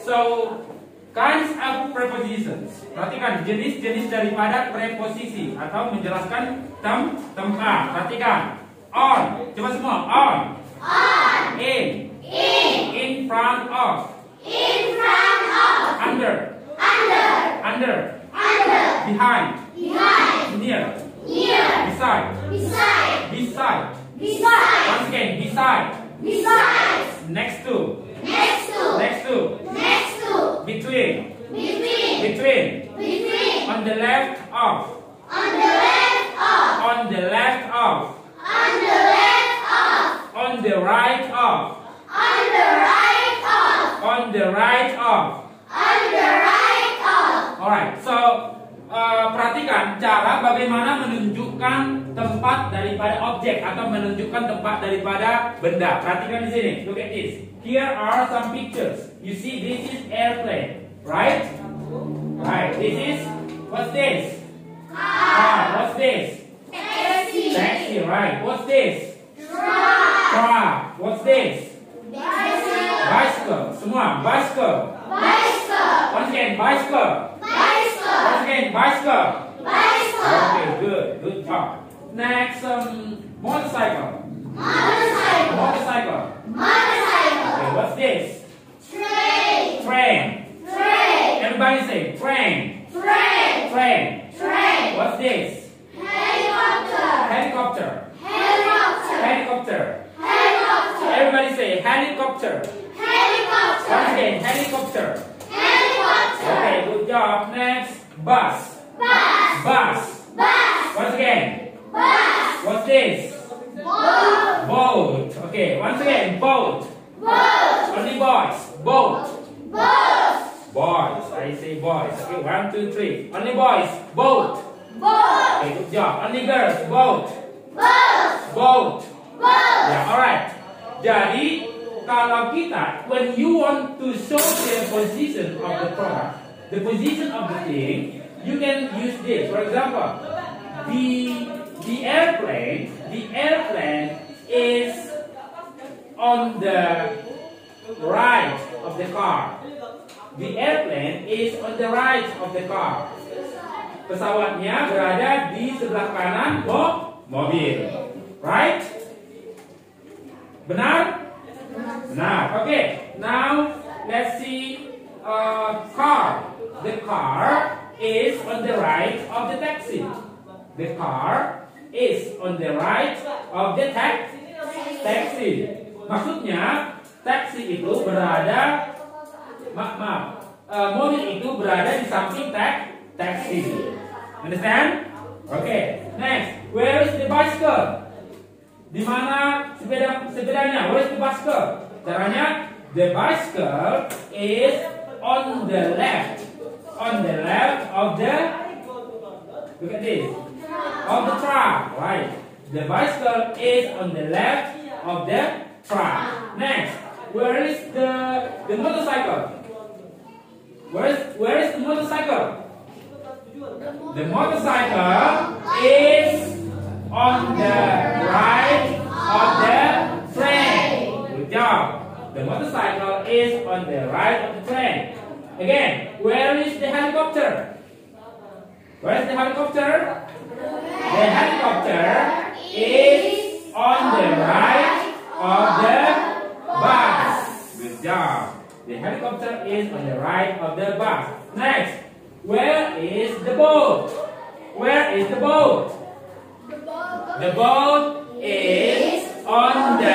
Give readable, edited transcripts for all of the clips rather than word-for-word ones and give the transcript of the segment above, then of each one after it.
So, kinds of prepositions. Perhatikan jenis-jenis daripada preposisi atau menjelaskan tempat. Perhatikan. On. Coba semua. On. In front of. Under. Behind. Near. Beside. Once again, beside. Next to. Between. On the left of. On the right of. Alright, so perhatikan cara bagaimana menunjukkan tempat daripada objek atau menunjukkan tempat daripada benda. Perhatikan di sini. Look at this. Here are some pictures. You see, this is airplane, right? Right. This is, what's this? Car. What's this? Taxi, right? What's this? Truck. What's this? Bicycle. Semua, bicycle. Once again, bicycle. Once again, bicycle. Okay, good job. Next, motorcycle. Okay, what's this? Train. Everybody say train. What's this? Helicopter. Everybody say helicopter. Once again, helicopter. Okay, good job. Next, bus. Once again. What's this? Boat. Okay, once again, boat. Only boys. Boat. Boys. I say boys. Okay, 1, 2, 3. Only boys. Boat. Okay, good job. Only girls. Boat. Yeah, alright. Jadi, kalau kita, when you want to show the position of the product, the position of the thing, you can use this. For example, the airplane is on the right of the car. The airplane is on the right of the car. Pesawatnya berada di sebelah kanan mobil. Right? Benar? Okay. Now let's see car. The car is on the right of the taxi. The car is on the right of the taxi. Maksudnya taxi itu berada mobil itu berada di samping taxi. Understand? Okay. Next, where is the bicycle? Di mana sepedanya? Where is the bicycle? Caranya, the bicycle is on the left of the, look at this, of the track, right? The bicycle is on the left of the track. Next, where is the motorcycle? Where is the motorcycle? The motorcycle is on the right of the train. Good job. The motorcycle is on the right of the train. Again, where is the helicopter? Where is the helicopter? The helicopter is on the right of the bus. Good job. The helicopter is on the right of the bus. Next, where is the boat? Where is the boat? The boat is on the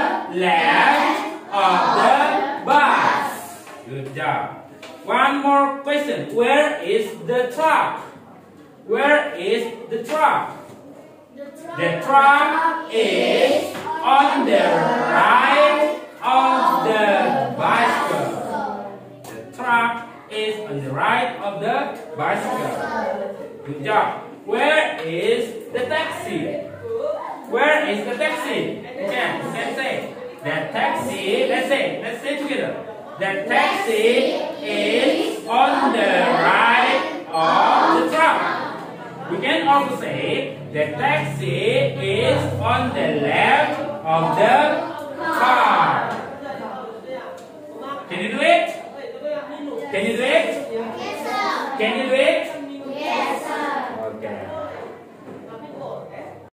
left of the bus. Good job. One more question. Where is the truck? Where is the truck? The truck is on the right of the bicycle. The truck is on the right of the bicycle. Good job. Where is the taxi? Where is the taxi? Okay, you can say the taxi. Let's say together. The taxi is on the right of the truck. We can also say the taxi is on the left of the car. Can you do it? Can you do it? Can you do it?